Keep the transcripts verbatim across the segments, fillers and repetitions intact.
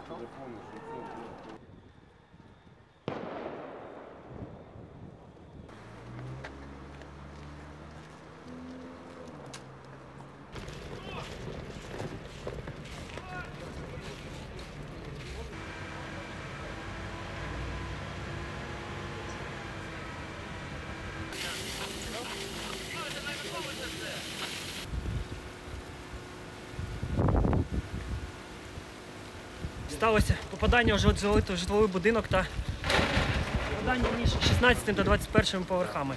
Сталося попадання у житловий будинок та попадання між шістнадцятим та двадцять першим поверхами.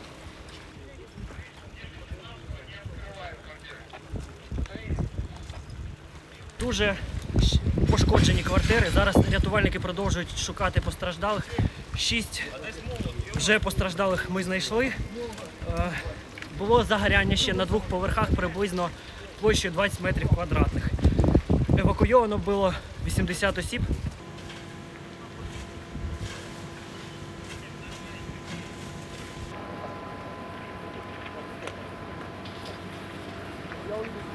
Дуже пошкоджені квартири. Зараз рятувальники продовжують шукати постраждалих. Шість вже постраждалих ми знайшли. Було загоряння ще на двох поверхах приблизно площею двадцять метрів квадратних. Евакуйовано було вісімдесят осіб. Я